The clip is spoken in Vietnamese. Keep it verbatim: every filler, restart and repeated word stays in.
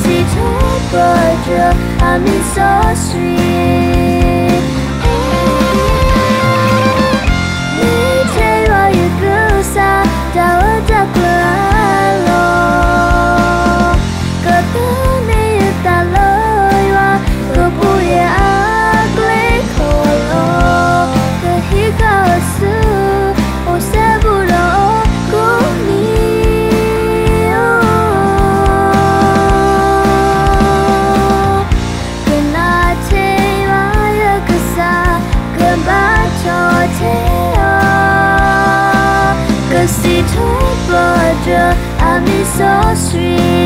see tall brother, I mean so sweet. Ni thấy bao nhiêu cứ xa, đau ở ta cửa lo. Cơ tư ni ta lơi qua, cơ bùi ác lấy khổ lo. Cơ hi cao sư, ô sẽ bù đó cũng nhiều. Cơ na thấy bao nhiêu cứ xa, cơ bát cho thế à. Cause he told brother, I miss so sweet.